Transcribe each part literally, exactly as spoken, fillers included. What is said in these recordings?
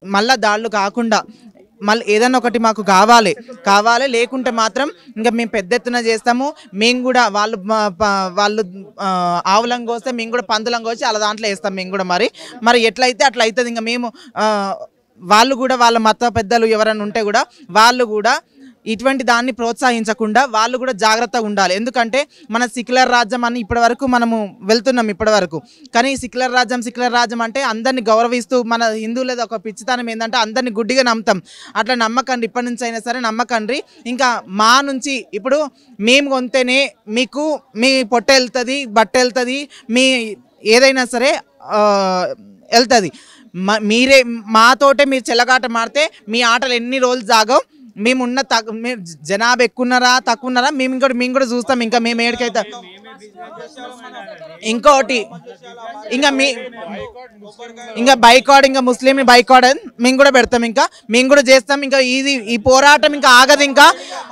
మళ్ళీ దాళ్ళు కాకుండా మళ్ళీ ఏదన్నా ఒకటి మాకు కావాలి కావాలి లేకుంటే మాత్రం ఇంకా మేము పెద్ద ఎత్తున చేస్తాము. మేము కూడా వాళ్ళు వాళ్ళు ఆవులంగా వస్తే మేము కూడా పందులంగా వచ్చి అలా దాంట్లో వేస్తాం మేము కూడా. మరి మరి ఎట్లయితే అట్లా అవుతుంది. ఇంకా మేము వాళ్ళు కూడా వాళ్ళ మత పెద్దలు ఎవరైనా ఉంటే కూడా వాళ్ళు కూడా ఇటువంటి దాన్ని ప్రోత్సహించకుండా వాళ్ళు కూడా జాగ్రత్తగా ఉండాలి. ఎందుకంటే మన సెక్యులర్ రాజ్యం అని ఇప్పటి వరకు మనము వెళ్తున్నాం ఇప్పటి వరకు. కానీ సెక్యులర్ రాజ్యం సెక్యులర్ రాజ్యం అంటే అందరినీ గౌరవిస్తూ మన హిందువులది ఒక పిచ్చితనం ఏంటంటే అందరినీ గుడ్డిగా నమ్ముతాం. అట్లా నమ్మకండి, ఇప్పటి నుంచి అయినా సరే నమ్మకండి. ఇంకా మా నుంచి ఇప్పుడు మేము కొంతేనే మీకు మీ పొట్ట వెళ్తుంది, బట్ట వెళ్తుంది, మీ ఏదైనా సరే వెళ్తుంది. మీరే మాతోటే మీరు చెల్లగాట మారితే మీ ఆటలు ఎన్ని రోజులు సాగవు. మేమున్న తక్కువ మేము జనాభా ఎక్కున్నారా తక్కువ ఉన్నారా మేము ఇంకోటి మేము కూడా చూస్తాం. ఇంకా మేము ఏడికైతే ఇంకోటి ఇంకా మీ ఇంకా బైకాడ్ ఇంకా ముస్లింని బైకాడ్ అని మేము కూడా పెడతాం. ఇంకా మేము కూడా చేస్తాం. ఇంకా ఇది ఈ పోరాటం ఇంకా ఆగదు. ఇంకా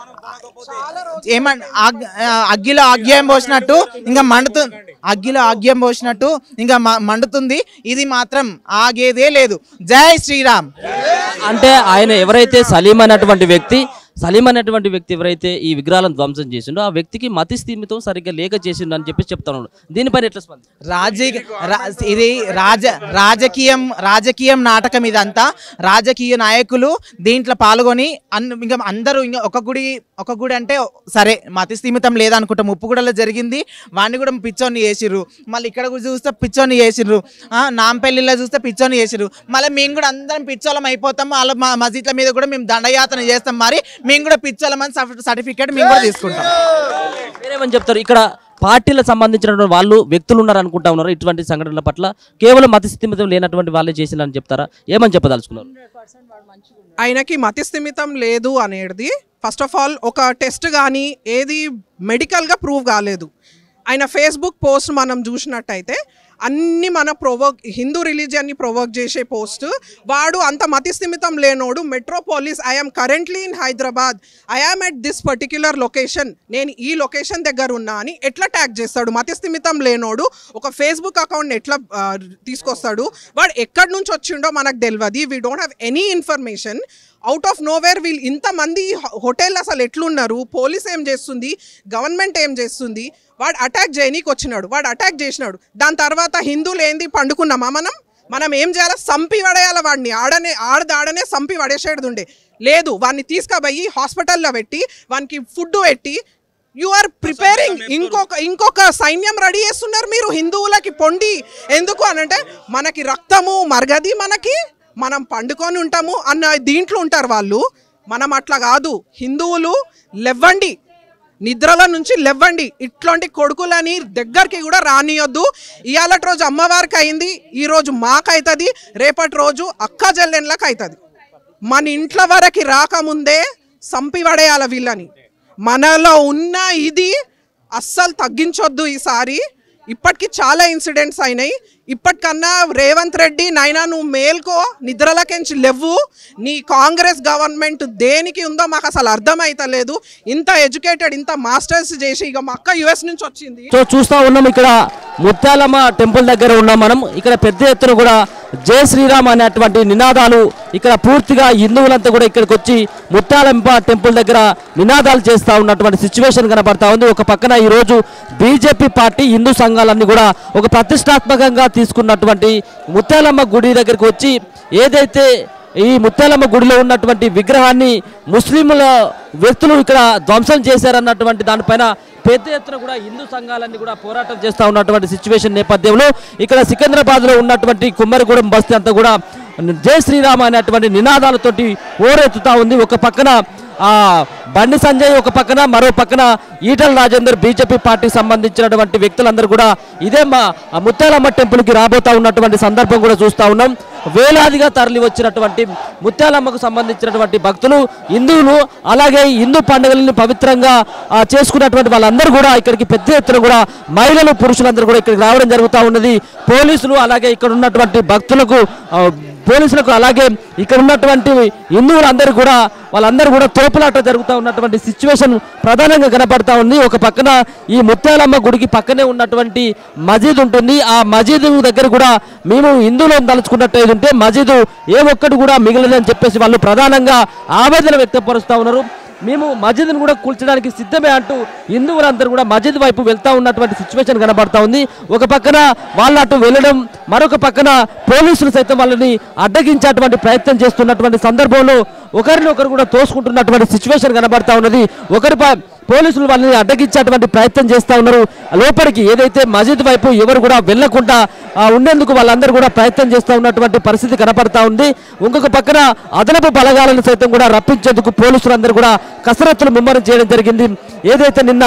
ఏమంట అగ్గిలో ఆగ్యం పోసినట్టు ఇంకా మండుతుంది, అగ్గిలో ఆగ్యం పోసినట్టు ఇంకా మండుతుంది. ఇది మాత్రం ఆగేదే లేదు. జై శ్రీరామ్. అంటే ఆయన ఎవరైతే సలీం అన్నటువంటి వ్యక్తి సలీం అనేటువంటి వ్యక్తి ఎవరైతే ఈ విగ్రహాలను ధ్వంసం చేసిండో ఆ వ్యక్తికి మతి స్థిమితం సరిగ్గా లేక చేసిండు అని చెప్పి చెప్తాను. దీనిపైన ఎట్లా స్పంది రాజకీయ ఇది రాజ రాజకీయం రాజకీయం నాటకం ఇదంతా. రాజకీయ నాయకులు దీంట్లో పాల్గొని అన్ ఇంకా అందరూ ఇంకా ఒక గుడి ఒక గుడి అంటే సరే మతి స్థిమితం లేదనుకుంటాం. ఉప్పుగూడలో జరిగింది, వాడిని కూడా పిచ్చోని చేసిర్రు. మళ్ళీ ఇక్కడ కూడా చూస్తే పిచ్చోని చేసిర్రు, నాంపల్లిలో చూస్తే పిచ్చోని చేసిర్రు. మళ్ళీ మేము కూడా అందరం పిచ్చోళం అయిపోతాం. వాళ్ళ మా మసీద్ల మీద కూడా మేము దండయాత్ర చేస్తాం. మరి మేము కూడా పిచ్చోళమని సర్టిఫికేట్ మేము కూడా తీసుకుంటాం. మీరేమని చెప్తారు? ఇక్కడ పార్టీలకు సంబంధించిన వాళ్ళు వ్యక్తులు ఉన్నారు అనుకుంటా ఉన్నారు. ఇటువంటి సంఘటనల పట్ల కేవలం మతి స్థిమితం లేనటువంటి వాళ్ళే చేసిందని చెప్తారా? ఏమని చెప్పదలుచుకున్నారు? ఆయనకి మతి స్థిమితం లేదు అనేది ఫస్ట్ ఆఫ్ ఆల్ ఒక టెస్ట్ కానీ ఏది మెడికల్గా ప్రూవ్ కాలేదు. ఆయన ఫేస్బుక్ పోస్ట్ మనం చూసినట్టయితే అన్ని మన ప్రొవోక్ హిందూ రిలీజియన్ని ప్రొవోక్ చేసే పోస్ట్. వాడు అంత మతిస్థిమితం లేనోడు metropolis I'm currently in Hyderabad, I am at this particular location, నేను ఈ లొకేషన్ దగ్గర ఉన్నా అని ఎట్లా ట్యాగ్ చేస్తాడు? మతిస్థిమితం లేనోడు ఒక ఫేస్బుక్ అకౌంట్ని ఎట్లా తీసుకొస్తాడు? వాడు ఎక్కడి నుంచి వచ్చిండో మనకు తెలియదు. We don't have any information. Out of nowhere వీళ్ళు ఇంతమంది హోటల్ అసలు ఎట్లున్నారు, పోలీస్ ఏం చేస్తుంది, గవర్నమెంట్ ఏం చేస్తుంది? వాడు అటాక్ చేయనీకి వచ్చినాడు, వాడు అటాక్ చేసినాడు. దాని తర్వాత హిందువులు ఏంది పండుకున్నామా మనం? మనం ఏం చేయాలి? సంపి పడేయాలి వాడిని. ఆడనే ఆడది ఆడనే సంపి పడేసేది ఉండే లేదు. వాడిని తీసుకుపోయి హాస్పిటల్లో పెట్టి వానికి ఫుడ్ పెట్టి యు ఆర్ ప్రిపేరింగ్ ఇంకొక ఇంకొక సైన్యం రెడీ చేస్తున్నారు మీరు హిందువులకి పొండి. ఎందుకు అనంటే మనకి రక్తము మరగది, మనకి మనం పండుకొని ఉంటాము అన్న దీంట్లో ఉంటారు వాళ్ళు. మనం అట్లా కాదు. హిందువులు లెవ్వండి, నిద్రల నుంచి లెవ్వండి. ఇట్లాంటి కొడుకులని దగ్గరికి కూడా రానియొద్దు. ఇవాళటి రోజు అమ్మవారికి అయింది, ఈరోజు మాకైతుంది, రేపటి రోజు అక్క చెల్లెళ్ళకి అవుతుంది. మన ఇంట్లో వరకు రాకముందే సంపి పడేయాల వీళ్ళని. మనలో ఉన్న ఇది అస్సలు తగ్గించొద్దు ఈసారి. ఇప్పటికి చాలా ఇన్సిడెంట్స్ అయినాయి. ఇప్పటికన్నా రేవంత్ రెడ్డి నైనా నువ్వు మేల్కో, నిద్రలకెంచి లేవు. నీ కాంగ్రెస్ గవర్నమెంట్ దేనికి ఉందో మాకు అసలు అర్థమైతలేదు. ఇంత ఎడ్యుకేటెడ్, ఇంత మాస్టర్స్ చేసి ఇక మా అక్క యుఎస్ నుంచి వచ్చింది. సో చూస్తూ ఉన్నాం, ఇక్కడ ముత్యాలమ్మ టెంపుల్ దగ్గర ఉన్నాం మనం. ఇక్కడ పెద్ద ఎత్తున కూడా జై శ్రీరామ్ అనేటువంటి నినాదాలు ఇక్కడ పూర్తిగా హిందువులంతా కూడా ఇక్కడికి వచ్చి ముత్యాలమ్మ టెంపుల్ దగ్గర నినాదాలు చేస్తూ ఉన్నటువంటి సిచ్యువేషన్ కనబడతా ఉంది. ఒక పక్కన ఈరోజు బీజేపీ పార్టీ హిందూ సంఘాలన్నీ కూడా ఒక ప్రతిష్టాత్మకంగా తీసుకున్నటువంటి ముత్యాలమ్మ గుడి దగ్గరికి వచ్చి ఏదైతే ఈ ముత్యాలమ్మ గుడిలో ఉన్నటువంటి విగ్రహాన్ని ముస్లింల వ్యక్తులు ఇక్కడ ధ్వంసం చేశారన్నటువంటి దానిపైన పెద్ద ఎత్తున కూడా హిందూ సంఘాలన్నీ కూడా పోరాటం చేస్తూ ఉన్నటువంటి సిచ్యువేషన్ నేపథ్యంలో ఇక్కడ సికింద్రాబాద్లో ఉన్నటువంటి కుమ్మరిగూడెం బస్తీ అంతా కూడా జై శ్రీరామ్ అనేటువంటి నినాదాలతోటి ఓరెత్తుతా ఉంది. ఒక పక్కన ఆ బండి సంజయ్, ఒక పక్కన మరో పక్కన ఈటల రాజేందర్, బీజేపీ పార్టీకి సంబంధించినటువంటి వ్యక్తులందరూ కూడా ఇదే మా ముత్యాలమ్మ టెంపుల్కి రాబోతా ఉన్నటువంటి సందర్భం కూడా చూస్తూ ఉన్నాం. వేలాదిగా తరలి వచ్చినటువంటి ముత్యాలమ్మకు సంబంధించినటువంటి భక్తులు, హిందువులు, అలాగే హిందూ పండుగలను పవిత్రంగా చేసుకున్నటువంటి వాళ్ళందరూ కూడా ఇక్కడికి పెద్ద ఎత్తున కూడా మహిళలు, పురుషులందరూ కూడా ఇక్కడికి రావడం జరుగుతూ ఉన్నది. పోలీసులు అలాగే ఇక్కడ ఉన్నటువంటి భక్తులకు పోలీసులకు అలాగే ఇక్కడ ఉన్నటువంటి హిందువులందరూ కూడా వాళ్ళందరూ కూడా తోపులాట జరుగుతూ ఉన్నటువంటి సిచ్యువేషన్ ప్రధానంగా కనపడతా ఉంది. ఒక పక్కన ఈ ముత్యాలమ్మ గుడికి పక్కనే ఉన్నటువంటి మసీద్ ఉంటుంది. ఆ మసీదు దగ్గర కూడా మేము హిందువులను తలుచుకున్నట్టు ఉంటే మసీదు ఏ ఒక్కటి కూడా మిగిలిదని చెప్పేసి వాళ్ళు ప్రధానంగా ఆవేదన వ్యక్తపరుస్తూ ఉన్నారు. మేము మస్జిద్ను కూడా కూల్చడానికి సిద్ధమే అంటూ హిందువులందరూ కూడా మస్జిద్ వైపు వెళ్తూ ఉన్నటువంటి సిచ్యువేషన్ కనబడతా ఉంది. ఒక పక్కన వాళ్ళు అటు వెళ్ళడం, మరొక పక్కన పోలీసులు సైతం వాళ్ళని అడ్డగించేటువంటి ప్రయత్నం చేస్తున్నటువంటి సందర్భంలో ఒకరిని ఒకరు కూడా తోసుకుంటున్నటువంటి సిచ్యువేషన్ కనబడతా ఉన్నది. ఒకరి పోలీసులు వాళ్ళని అడ్డగించేటువంటి ప్రయత్నం చేస్తూ ఉన్నారు. లోపలికి ఏదైతే మస్జిద్ వైపు ఎవరు కూడా వెళ్లకుండా ఉండేందుకు వాళ్ళందరూ కూడా ప్రయత్నం చేస్తూ ఉన్నటువంటి పరిస్థితి కనపడతా ఉంది. ఇంకొక పక్కన అదనపు బలగాలను సైతం కూడా రప్పించేందుకు పోలీసులందరూ కూడా కసరత్తులు ముమ్మరం చేయడం జరిగింది. ఏదైతే నిన్న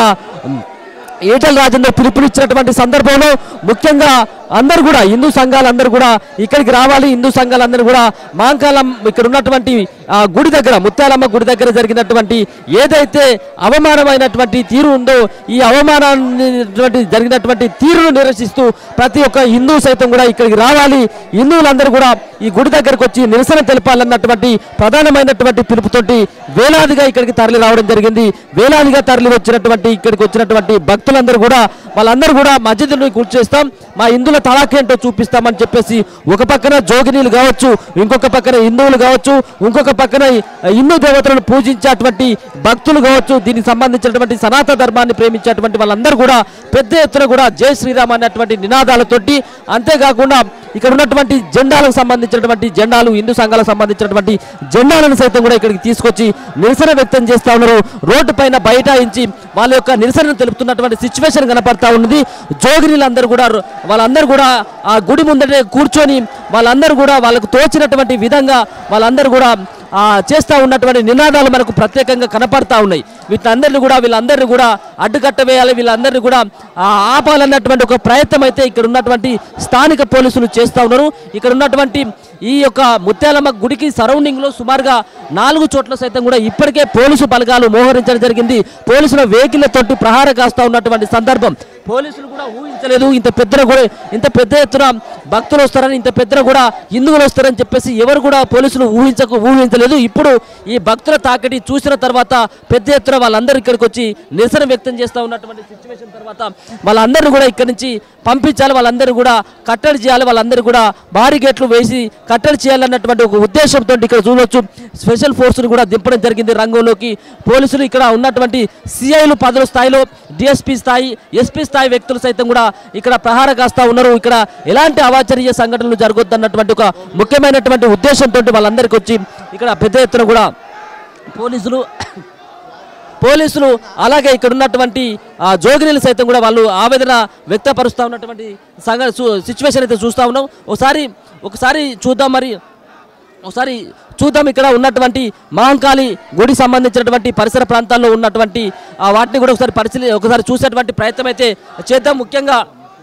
ఈటల రాజేందర్ పిలుపునిచ్చినటువంటి సందర్భంలో ముఖ్యంగా అందరూ కూడా హిందూ సంఘాలందరూ కూడా ఇక్కడికి రావాలి. హిందూ సంఘాలందరూ కూడా మాంకాలం ఇక్కడ ఉన్నటువంటి గుడి దగ్గర ముత్యాలమ్మ గుడి దగ్గర జరిగినటువంటి ఏదైతే అవమానమైనటువంటి తీరు ఉందో ఈ అవమానాన్ని జరిగినటువంటి తీరును నిరసిస్తూ ప్రతి ఒక్క హిందూ సైతం కూడా ఇక్కడికి రావాలి. హిందువులందరూ కూడా ఈ గుడి దగ్గరకు వచ్చి నిరసన తెలపాలన్నటువంటి ప్రధానమైనటువంటి పిలుపుతోటి వేలాదిగా ఇక్కడికి తరలి రావడం జరిగింది. వేలాదిగా తరలి వచ్చినటువంటి ఇక్కడికి వచ్చినటువంటి భక్తులందరూ కూడా వాళ్ళందరూ కూడా మస్జిద్ని కూల్చేస్తాం, మా హిందువుల తలాఖేంటో చూపిస్తామని చెప్పేసి ఒక పక్కన జోగినీలు కావచ్చు, ఇంకొక పక్కన హిందువులు కావచ్చు, ఇంకొక పక్కన హిందూ దేవతలను పూజించేటువంటి భక్తులు కావచ్చు, దీనికి సంబంధించినటువంటి సనాతన ధర్మాన్ని ప్రేమించేటువంటి వాళ్ళందరూ కూడా పెద్ద ఎత్తున కూడా జై శ్రీరామ్ అనేటువంటి నినాదాలతోటి, అంతేకాకుండా ఇక్కడ ఉన్నటువంటి జెండాలకు సంబంధించినటువంటి జెండాలు హిందూ సంఘాలకు సంబంధించినటువంటి జెండాలను సైతం కూడా ఇక్కడికి తీసుకొచ్చి నిరసన వ్యక్తం చేస్తూ ఉన్నారు. రోడ్డు పైన బైఠాయించి వాళ్ళ యొక్క నిరసనను తెలుపుతున్నటువంటి సిచ్యువేషన్ కనపడతా ఉన్నది. జోగినీలందరూ కూడా వాళ్ళందరూ కూడా ఆ గుడి ముందరే కూర్చొని వాళ్ళందరూ కూడా వాళ్ళకు తోచినటువంటి విధంగా వాళ్ళందరూ కూడా చేస్తూ ఉన్నటువంటి నినాదాలు మనకు ప్రత్యేకంగా కనపడతా ఉన్నాయి. వీళ్ళందరినీ కూడా వీళ్ళందరినీ కూడా అడ్డుకట్ట వేయాలి, వీళ్ళందరినీ కూడా ఆపాలన్నటువంటి ఒక ప్రయత్నం అయితే ఇక్కడ ఉన్నటువంటి స్థానిక పోలీసులు చేస్తూ ఉన్నారు. ఇక్కడ ఉన్నటువంటి ఈ యొక్క ముత్యాలమ్మ గుడికి సరౌండింగ్లో సుమారుగా నాలుగు చోట్ల సైతం కూడా ఇప్పటికే పోలీసు బలగాలు మోహరించడం జరిగింది. పోలీసుల వెహికల్లతోటి ప్రహార కాస్తూ ఉన్నటువంటి సందర్భం పోలీసులు కూడా ఊహించలేదు. ఇంత పెద్ద కూడా ఇంత పెద్ద ఎత్తున భక్తులు వస్తారని, ఇంత పెద్ద కూడా హిందువులు వస్తారని చెప్పేసి ఎవరు కూడా పోలీసులు ఊహించకు ఊహించలేదు. ఇప్పుడు ఈ భక్తుల తాకిడి చూసిన తర్వాత పెద్ద ఎత్తున వాళ్ళందరూ ఇక్కడికి వచ్చి నిరసన వ్యక్తం చేస్తూ ఉన్నటువంటి సిచ్యువేషన్ తర్వాత వాళ్ళందరూ కూడా ఇక్కడి నుంచి పంపించాలి, వాళ్ళందరూ కూడా కట్టడి చేయాలి, వాళ్ళందరూ కూడా భారీ గేట్లు వేసి కట్టడి చేయాలన్నటువంటి ఒక ఉద్దేశంతో ఇక్కడ చూడవచ్చు స్పెషల్ ఫోర్స్ను కూడా దింపడం జరిగింది రంగంలోకి. పోలీసులు ఇక్కడ ఉన్నటువంటి సిఐలు పదవ స్థాయిలో, డిఎస్పీ స్థాయి, ఎస్పీ స్థాయి వ్యక్తులు సైతం కూడా ఇక్కడ ప్రహార కాస్తా ఉన్నారు. ఇక్కడ ఎలాంటి అవాంఛనీయ సంఘటనలు జరగొద్దన్నటువంటి ఒక ముఖ్యమైనటువంటి ఉద్దేశంతో వాళ్ళందరికీ వచ్చి ఇక్కడ పెద్ద ఎత్తున కూడా పోలీసులు పోలీసులు అలాగే ఇక్కడ ఉన్నటువంటి జోగినీలు సైతం కూడా వాళ్ళు ఆవేదన వ్యక్తపరుస్తూ ఉన్నటువంటి సంఘ సిచ్యువేషన్ అయితే చూస్తూ ఉన్నాం. ఒకసారి ఒకసారి చూద్దాం మరి ఒకసారి చూద్దాం ఇక్కడ ఉన్నటువంటి మహంకాళి గుడి సంబంధించినటువంటి పరిసర ప్రాంతాల్లో ఉన్నటువంటి వాటిని కూడా ఒకసారి పరిశీలి ఒకసారి చూసేటువంటి ప్రయత్నం అయితే చేద్దాం. ముఖ్యంగా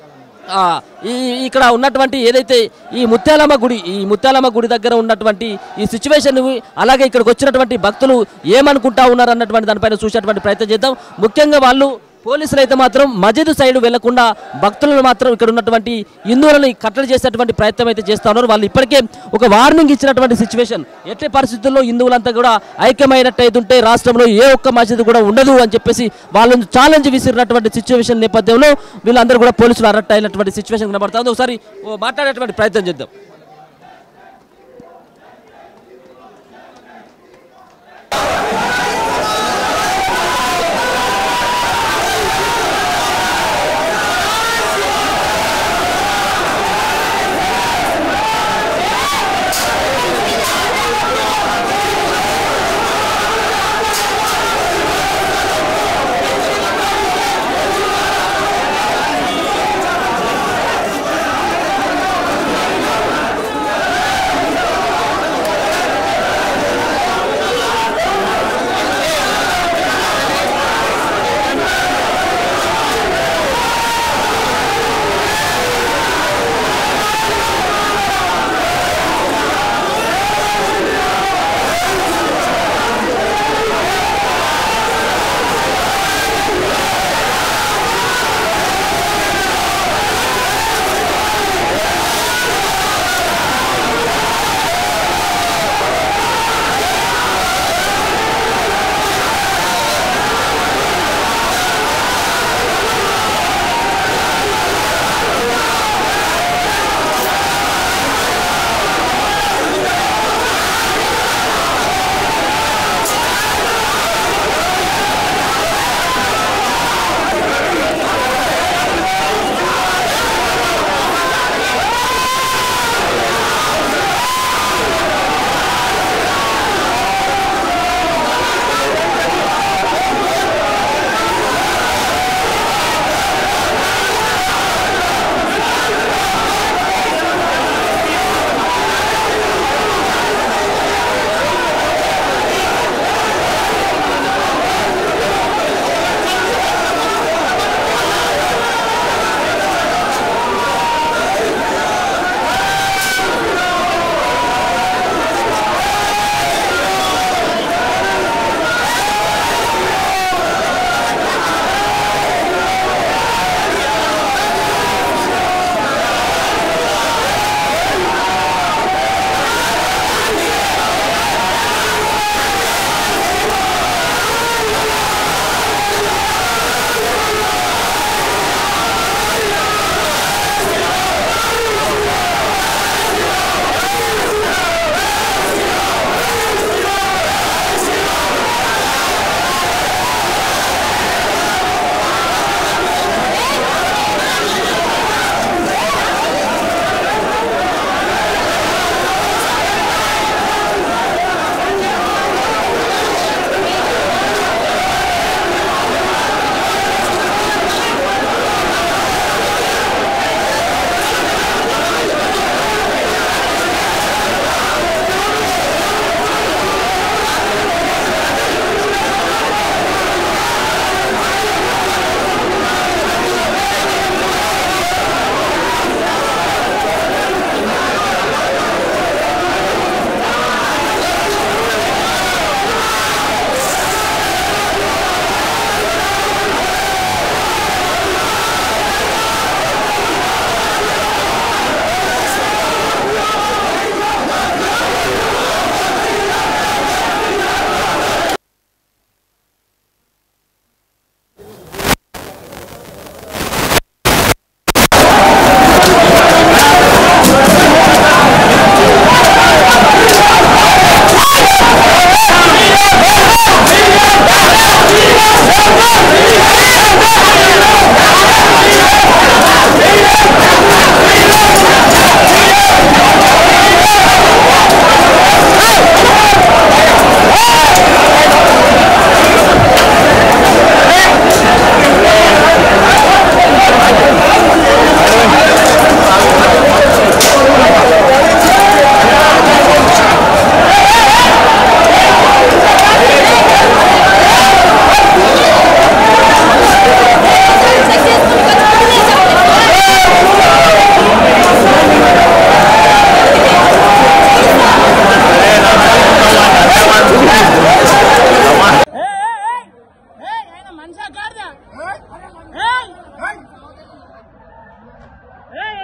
ఈ ఇక్కడ ఉన్నటువంటి ఏదైతే ఈ ముత్యాలమ్మ గుడి ఈ ముత్యాలమ్మ గుడి దగ్గర ఉన్నటువంటి ఈ సిచ్యువేషన్ అలాగే ఇక్కడికి వచ్చినటువంటి భక్తులు ఏమనుకుంటా ఉన్నారు అన్నటువంటి దానిపైన చూసేటువంటి ప్రయత్నం చేద్దాం. ముఖ్యంగా వాళ్ళు పోలీసులు అయితే మాత్రం మస్జిద్ సైడ్ వెళ్లకుండా భక్తులను మాత్రం ఇక్కడ ఉన్నటువంటి హిందువులను కట్టడి చేసేటువంటి ప్రయత్నం అయితే చేస్తూ ఉన్నారు. వాళ్ళు ఇప్పటికే ఒక వార్నింగ్ ఇచ్చినటువంటి సిచ్యువేషన్, ఎట్టి పరిస్థితుల్లో హిందువులంతా కూడా ఐక్యమైనట్టయితుంటే రాష్ట్రంలో ఏ ఒక్క మస్జిద్ కూడా ఉండదు అని చెప్పేసి వాళ్ళని ఛాలెంజ్ విసిరినటువంటి సిచ్యువేషన్ నేపథ్యంలో వీళ్ళందరూ కూడా పోలీసులు అరెస్ట్ అయినటువంటి సిచ్యువేషన్ కనబడుతుంది. ఒకసారి మాట్లాడేటువంటి ప్రయత్నం చేద్దాం.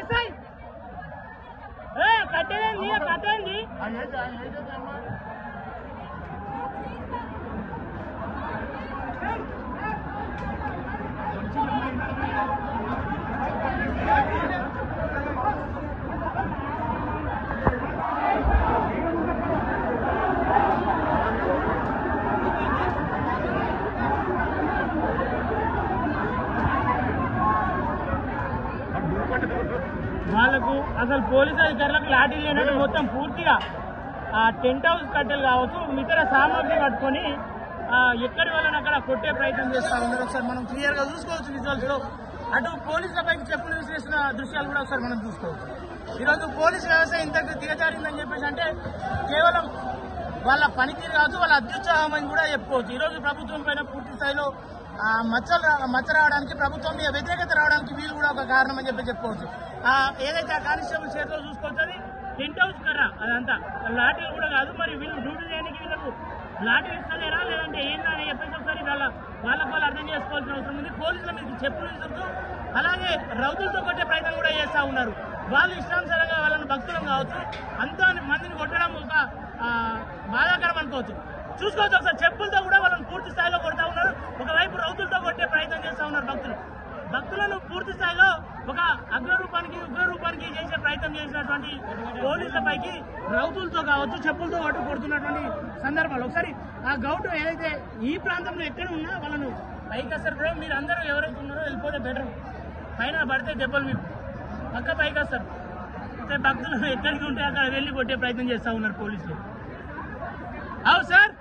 వాళ్ళకు అసలు పోలీసు అధికారులకు లాఠీలు లేనట్టు మొత్తం పూర్తిగా ఆ టెంట్ హౌస్ కట్టెలు కావచ్చు మిగతా సామాగ్రి పట్టుకొని ఎక్కడి వాళ్ళని అక్కడ కొట్టే ప్రయత్నం చేస్తూ ఉన్నారు. ఒకసారి మనం క్లియర్ గా చూసుకోవచ్చు విజువల్స్ లో. అటు పోలీసులపైకి చెప్పులు విసిరేస్తున్న దృశ్యాలు కూడా ఒకసారి మనం చూసుకోవచ్చు. ఈరోజు పోలీసు వ్యవస్థ ఇంతకు దిగజారిందని చెప్పేసి అంటే కేవలం వాళ్ళ పనితీరు కావచ్చు, వాళ్ళ అత్యుత్సాహం అని కూడా చెప్పుకోవచ్చు. ఈరోజు ప్రభుత్వం పైన పూర్తి స్థాయిలో మచ్చలు మచ్చ రావడానికి, ప్రభుత్వం మీద వ్యతిరేకత రావడానికి వీళ్ళు కూడా ఒక కారణం అని చెప్పి చెప్పుకోవచ్చు. ఏదైతే ఆ కానిస్టేబుల్ చేతిలో చూసుకోవచ్చు అది టెంట్ హౌస్ కర్ర, అదంతా లాఠీలు కూడా కాదు. మరి వీళ్ళు డ్యూటీ చేయడానికి వీళ్ళకు లాఠీలు ఇస్తలేరా లేదంటే ఏందా అని చెప్పేసి ఒకసారి వాళ్ళ వాళ్ళకు వాళ్ళు అర్థం చేసుకోవాల్సిన అవసరం ఉంది. పోలీసుల మీద చెప్పులు విసురుతూ అలాగే రౌతులతో కొట్టే ప్రయత్నం కూడా చేస్తూ ఉన్నారు. వాళ్ళు ఇష్టానుసారంగా వాళ్ళని భక్తులం కావచ్చు, అంత మందిని కొట్టడం ఒక బాధాకరం అనుకోవచ్చు. చూసుకోవచ్చు ఒకసారి చెప్పులతో కూడా వాళ్ళని పూర్తి స్థాయిలో కొడతా ఉన్నారు. ఒకవైపు రౌతులతో కొట్టే ప్రయత్నం చేస్తూ ఉన్నారు. భక్తులు భక్తులను పూర్తి స్థాయిలో ఒక అగ్రరూపానికి ఉగ్రరూపానికి చేసే ప్రయత్నం చేసినటువంటి పోలీసులపైకి రౌతులతో కావచ్చు, చెప్పులతో కొట్టు కొడుతున్నటువంటి సందర్భాలు. ఒకసారి ఆ గౌటు ఏదైతే ఈ ప్రాంతంలో ఎక్కడ ఉన్నా వాళ్ళను పైకి వస్తారు కూడా. మీరు అందరూ ఎవరైతే ఉన్నారో వెళ్ళిపోతే బెటర్, పైన పడితే దెబ్బలు మీకు పక్క పైకి వస్తారు. అయితే భక్తులు ఎక్కడికి ఉంటే అక్కడ వెళ్ళి కొట్టే ప్రయత్నం చేస్తూ ఉన్నారు పోలీసులు. అవు సార్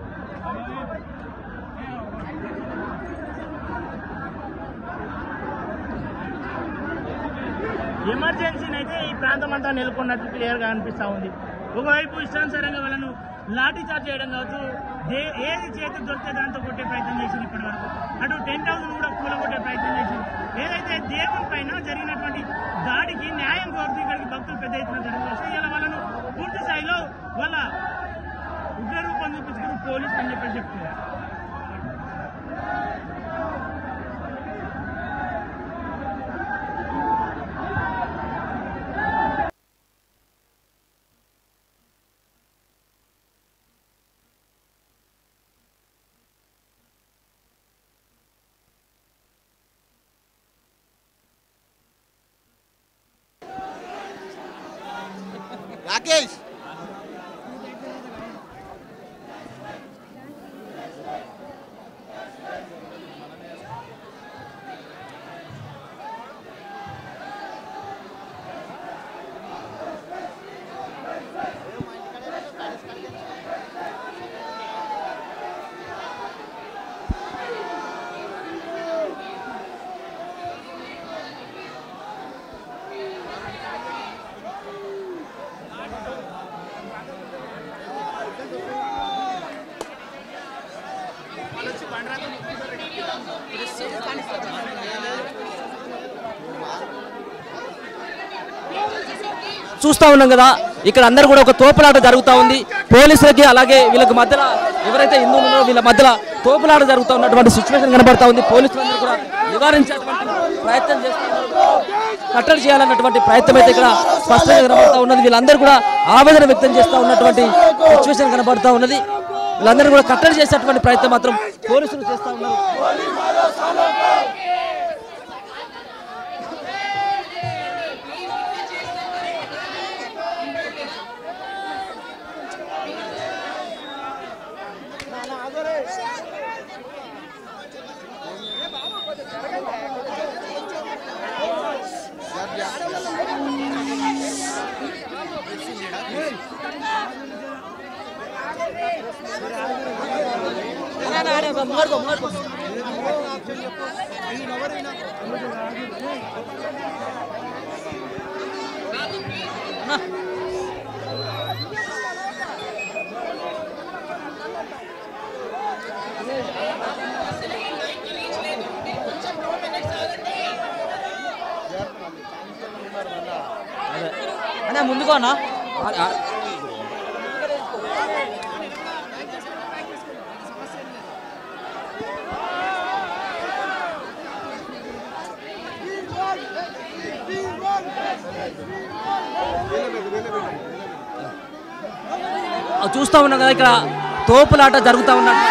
ఎమర్జెన్సీని అయితే ఈ ప్రాంతం అంతా నెలకొన్నట్టు క్లియర్గా అనిపిస్తూ ఉంది. ఒకవైపు ఇష్టానుసారంగా వాళ్ళను లాఠీ చార్జ్ చేయడం కావచ్చు, ఏది చేతి దొరికితే దాంతో కొట్టే ప్రయత్నం చేసింది ఇప్పటి వరకు. అటు టెంట్ హౌస్ కూడా కూలగొట్టే ప్రయత్నం చేసింది. ఏదైతే దేవుని పైన జరిగినటువంటి దాడికి న్యాయం కోరుతూ ఇక్కడికి భక్తులు పెద్ద ఎత్తున జరుగుతుంది. ఇలా వాళ్ళను పూర్తి స్థాయిలో వాళ్ళ ఉగ్రరూపం చూపించుకుని పోలీసు అని చెప్పి చెప్తున్నారు. రాకేష్ చూస్తూ ఉన్నాం కదా, ఇక్కడ అందరూ కూడా ఒక తోపులాట జరుగుతూ ఉంది. పోలీసులకి అలాగే వీళ్ళకి మధ్యలో ఎవరైతే హిందువులు ఉన్నారో వీళ్ళ మధ్యలో తోపులాట జరుగుతూ ఉన్నటువంటి సిచ్యువేషన్ కనబడతా ఉంది. పోలీసులందరూ కూడా నివారించేటువంటి ప్రయత్నం చేస్తున్నారు, కట్టడి చేయాలన్నటువంటి ప్రయత్నం అయితే ఇక్కడ స్పష్టంగా కనబడతా ఉన్నది. వీళ్ళందరూ కూడా ఆవేదన వ్యక్తం చేస్తూ ఉన్నటువంటి సిచ్యువేషన్ కనబడతా ఉన్నది. వీళ్ళందరూ కూడా కట్టడి చేసేటువంటి ప్రయత్నం మాత్రం పోలీసులు చేస్తూ ఉన్నారు. అన్నా ముందుకోనా Teamwork! చూస్తూ ఉన్నాం కదా ఇక్కడ తోపులాట జరుగుతూ ఉన్నట్టు